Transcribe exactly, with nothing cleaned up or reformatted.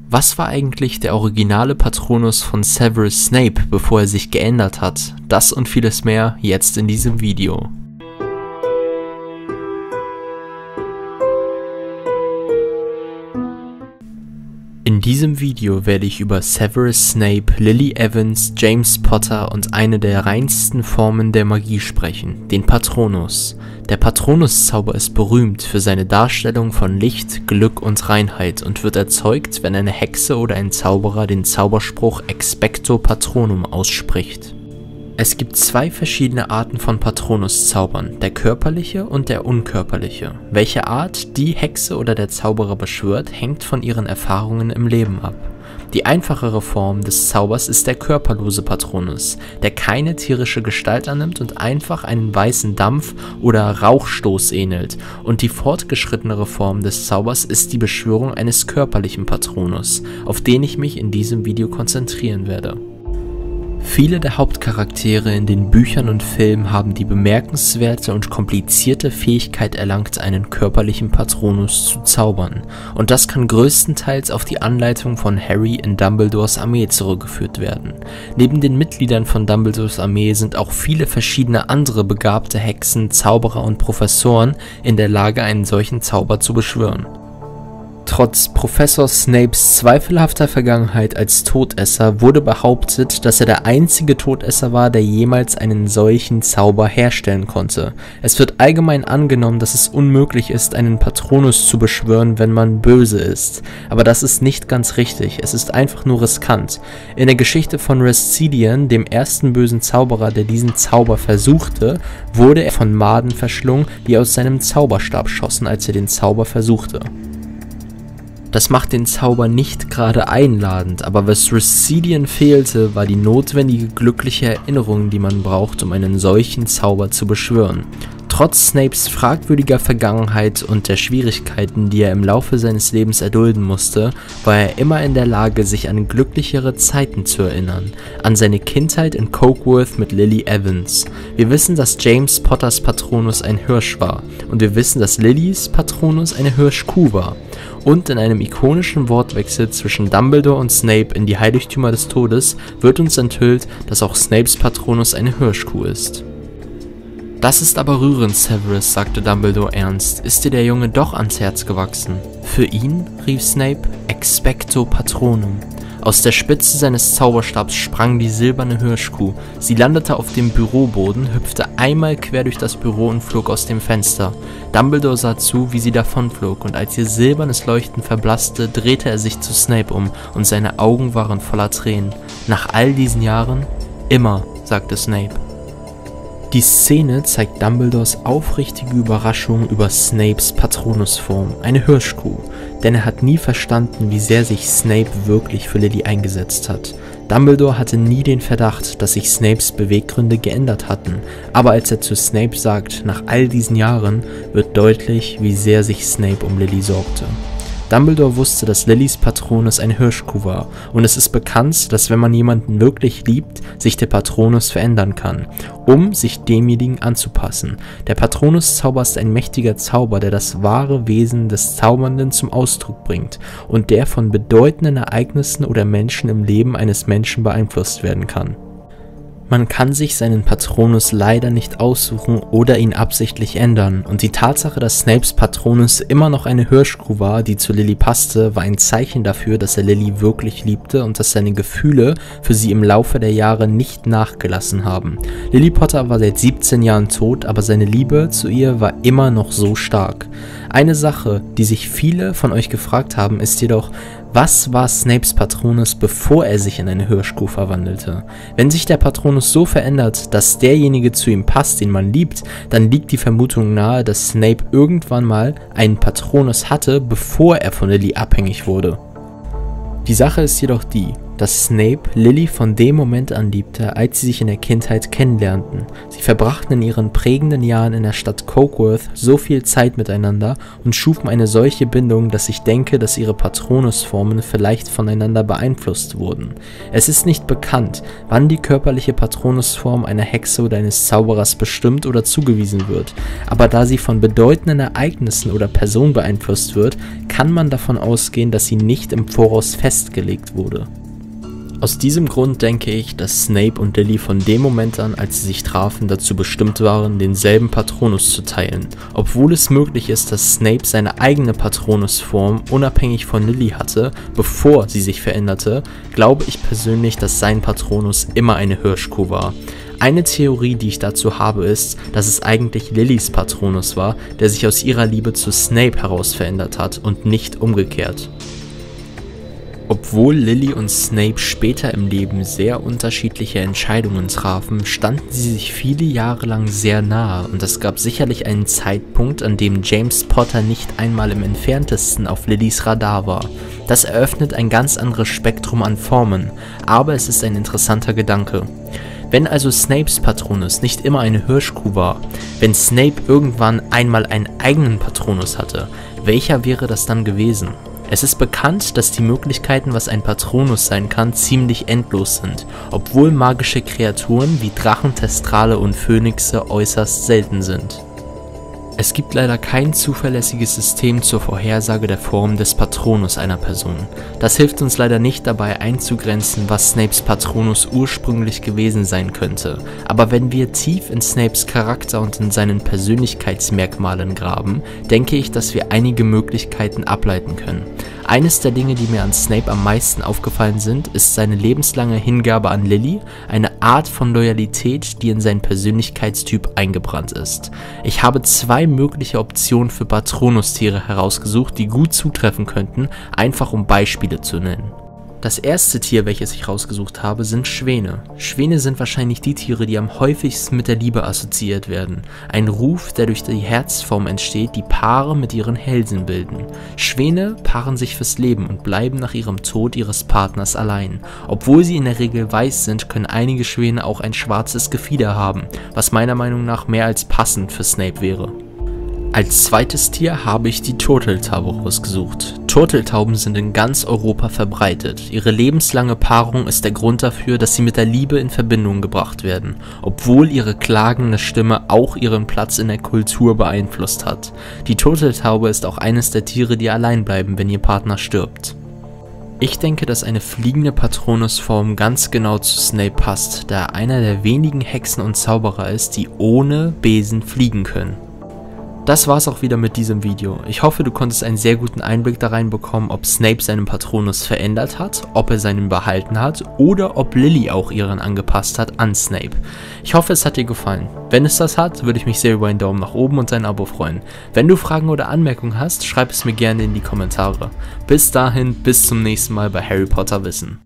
Was war eigentlich der originale Patronus von Severus Snape, bevor er sich geändert hat? Das und vieles mehr jetzt in diesem Video. In diesem Video werde ich über Severus Snape, Lily Evans, James Potter und eine der reinsten Formen der Magie sprechen, den Patronus. Der Patronus-Zauber ist berühmt für seine Darstellung von Licht, Glück und Reinheit und wird erzeugt, wenn eine Hexe oder ein Zauberer den Zauberspruch Expecto Patronum ausspricht. Es gibt zwei verschiedene Arten von Patronus-Zaubern, der körperliche und der unkörperliche. Welche Art die Hexe oder der Zauberer beschwört, hängt von ihren Erfahrungen im Leben ab. Die einfachere Form des Zaubers ist der körperlose Patronus, der keine tierische Gestalt annimmt und einfach einen weißen Dampf oder Rauchstoß ähnelt, und die fortgeschrittenere Form des Zaubers ist die Beschwörung eines körperlichen Patronus, auf den ich mich in diesem Video konzentrieren werde. Viele der Hauptcharaktere in den Büchern und Filmen haben die bemerkenswerte und komplizierte Fähigkeit erlangt, einen körperlichen Patronus zu zaubern, und das kann größtenteils auf die Anleitung von Harry in Dumbledores Armee zurückgeführt werden. Neben den Mitgliedern von Dumbledores Armee sind auch viele verschiedene andere begabte Hexen, Zauberer und Professoren in der Lage, einen solchen Zauber zu beschwören. Trotz Professor Snapes zweifelhafter Vergangenheit als Todesser wurde behauptet, dass er der einzige Todesser war, der jemals einen solchen Zauber herstellen konnte. Es wird allgemein angenommen, dass es unmöglich ist, einen Patronus zu beschwören, wenn man böse ist. Aber das ist nicht ganz richtig, es ist einfach nur riskant. In der Geschichte von Rescidian, dem ersten bösen Zauberer, der diesen Zauber versuchte, wurde er von Maden verschlungen, die aus seinem Zauberstab schossen, als er den Zauber versuchte. Das macht den Zauber nicht gerade einladend, aber was Rescidian fehlte, war die notwendige glückliche Erinnerung, die man braucht, um einen solchen Zauber zu beschwören. Trotz Snapes fragwürdiger Vergangenheit und der Schwierigkeiten, die er im Laufe seines Lebens erdulden musste, war er immer in der Lage, sich an glücklichere Zeiten zu erinnern, an seine Kindheit in Cokeworth mit Lily Evans. Wir wissen, dass James Potters Patronus ein Hirsch war, und wir wissen, dass Lillys Patronus eine Hirschkuh war. Und in einem ikonischen Wortwechsel zwischen Dumbledore und Snape in die Heiligtümer des Todes wird uns enthüllt, dass auch Snapes Patronus eine Hirschkuh ist. Das ist aber rührend, Severus, sagte Dumbledore ernst. Ist dir der Junge doch ans Herz gewachsen? Für ihn, rief Snape, Expecto Patronum. Aus der Spitze seines Zauberstabs sprang die silberne Hirschkuh. Sie landete auf dem Büroboden, hüpfte einmal quer durch das Büro und flog aus dem Fenster. Dumbledore sah zu, wie sie davonflog, und als ihr silbernes Leuchten verblasste, drehte er sich zu Snape um, und seine Augen waren voller Tränen. Nach all diesen Jahren? Immer, sagte Snape. Die Szene zeigt Dumbledores aufrichtige Überraschung über Snapes Patronusform, eine Hirschkuh, denn er hat nie verstanden, wie sehr sich Snape wirklich für Lily eingesetzt hat. Dumbledore hatte nie den Verdacht, dass sich Snapes Beweggründe geändert hatten, aber als er zu Snape sagt, nach all diesen Jahren, wird deutlich, wie sehr sich Snape um Lily sorgte. Dumbledore wusste, dass Lillys Patronus eine Hirschkuh war, und es ist bekannt, dass wenn man jemanden wirklich liebt, sich der Patronus verändern kann, um sich demjenigen anzupassen. Der Patronus-Zauber ist ein mächtiger Zauber, der das wahre Wesen des Zaubernden zum Ausdruck bringt und der von bedeutenden Ereignissen oder Menschen im Leben eines Menschen beeinflusst werden kann. Man kann sich seinen Patronus leider nicht aussuchen oder ihn absichtlich ändern, und die Tatsache, dass Snapes Patronus immer noch eine Hirschkuh war, die zu Lily passte, war ein Zeichen dafür, dass er Lily wirklich liebte und dass seine Gefühle für sie im Laufe der Jahre nicht nachgelassen haben. Lily Potter war seit siebzehn Jahren tot, aber seine Liebe zu ihr war immer noch so stark. Eine Sache, die sich viele von euch gefragt haben, ist jedoch, was war Snapes Patronus, bevor er sich in eine Hirschkuh verwandelte? Wenn sich der Patronus so verändert, dass derjenige zu ihm passt, den man liebt, dann liegt die Vermutung nahe, dass Snape irgendwann mal einen Patronus hatte, bevor er von Lily abhängig wurde. Die Sache ist jedoch die, dass Snape Lily von dem Moment an liebte, als sie sich in der Kindheit kennenlernten. Sie verbrachten in ihren prägenden Jahren in der Stadt Cokeworth so viel Zeit miteinander und schufen eine solche Bindung, dass ich denke, dass ihre Patronusformen vielleicht voneinander beeinflusst wurden. Es ist nicht bekannt, wann die körperliche Patronusform einer Hexe oder eines Zauberers bestimmt oder zugewiesen wird, aber da sie von bedeutenden Ereignissen oder Personen beeinflusst wird, kann man davon ausgehen, dass sie nicht im Voraus festgelegt wurde. Aus diesem Grund denke ich, dass Snape und Lily von dem Moment an, als sie sich trafen, dazu bestimmt waren, denselben Patronus zu teilen. Obwohl es möglich ist, dass Snape seine eigene Patronusform unabhängig von Lily hatte, bevor sie sich veränderte, glaube ich persönlich, dass sein Patronus immer eine Hirschkuh war. Eine Theorie, die ich dazu habe, ist, dass es eigentlich Lillys Patronus war, der sich aus ihrer Liebe zu Snape heraus verändert hat und nicht umgekehrt. Obwohl Lily und Snape später im Leben sehr unterschiedliche Entscheidungen trafen, standen sie sich viele Jahre lang sehr nahe und es gab sicherlich einen Zeitpunkt, an dem James Potter nicht einmal im entferntesten auf Lillys Radar war. Das eröffnet ein ganz anderes Spektrum an Formen, aber es ist ein interessanter Gedanke. Wenn also Snapes Patronus nicht immer eine Hirschkuh war, wenn Snape irgendwann einmal einen eigenen Patronus hatte, welcher wäre das dann gewesen? Es ist bekannt, dass die Möglichkeiten, was ein Patronus sein kann, ziemlich endlos sind, obwohl magische Kreaturen wie Drachen, Thestrale und Phönixe äußerst selten sind. Es gibt leider kein zuverlässiges System zur Vorhersage der Form des Patronus einer Person. Das hilft uns leider nicht dabei einzugrenzen, was Snapes Patronus ursprünglich gewesen sein könnte, aber wenn wir tief in Snapes Charakter und in seinen Persönlichkeitsmerkmalen graben, denke ich, dass wir einige Möglichkeiten ableiten können. Eines der Dinge, die mir an Snape am meisten aufgefallen sind, ist seine lebenslange Hingabe an Lily, eine Art von Loyalität, die in seinen Persönlichkeitstyp eingebrannt ist. Ich habe zwei mögliche Optionen für Patronustiere herausgesucht, die gut zutreffen könnten, einfach um Beispiele zu nennen. Das erste Tier, welches ich rausgesucht habe, sind Schwäne. Schwäne sind wahrscheinlich die Tiere, die am häufigsten mit der Liebe assoziiert werden. Ein Ruf, der durch die Herzform entsteht, die Paare mit ihren Hälsen bilden. Schwäne paaren sich fürs Leben und bleiben nach ihrem Tod ihres Partners allein. Obwohl sie in der Regel weiß sind, können einige Schwäne auch ein schwarzes Gefieder haben, was meiner Meinung nach mehr als passend für Snape wäre. Als zweites Tier habe ich die Turteltaube rausgesucht. Turteltauben sind in ganz Europa verbreitet. Ihre lebenslange Paarung ist der Grund dafür, dass sie mit der Liebe in Verbindung gebracht werden, obwohl ihre klagende Stimme auch ihren Platz in der Kultur beeinflusst hat. Die Turteltaube ist auch eines der Tiere, die allein bleiben, wenn ihr Partner stirbt. Ich denke, dass eine fliegende Patronusform ganz genau zu Snape passt, da er einer der wenigen Hexen und Zauberer ist, die ohne Besen fliegen können. Das war's auch wieder mit diesem Video. Ich hoffe, du konntest einen sehr guten Einblick da rein bekommen, ob Snape seinen Patronus verändert hat, ob er seinen behalten hat oder ob Lily auch ihren angepasst hat an Snape. Ich hoffe, es hat dir gefallen. Wenn es das hat, würde ich mich sehr über einen Daumen nach oben und ein Abo freuen. Wenn du Fragen oder Anmerkungen hast, schreib es mir gerne in die Kommentare. Bis dahin, bis zum nächsten Mal bei Harry Potter Wissen.